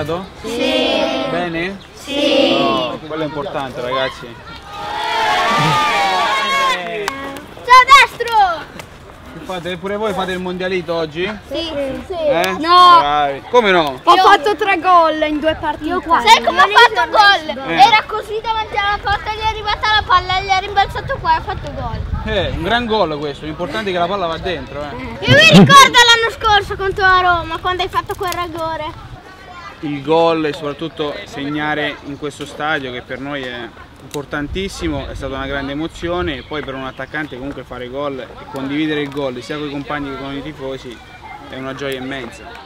giocato? Sì. Bene? Sì. No, quello è importante, ragazzi. Ciao destro! Pure voi fate il mondialito oggi? Sì. No. Bravi. Come no? Ho fatto 3 gol in 2 partite. Sai come ha fatto gol? Era così davanti alla porta, gli è arrivata la palla e gli ha rimbalzato qua e ha fatto gol. Un gran gol questo, l'importante è che la palla va dentro. Io mi ricordo l'anno scorso contro la Roma, quando hai fatto quel rigore. Il gol e soprattutto segnare in questo stadio, che per noi è importantissimo, è stata una grande emozione, e poi per un attaccante comunque fare gol e condividere il gol sia con i compagni che con i tifosi è una gioia immensa.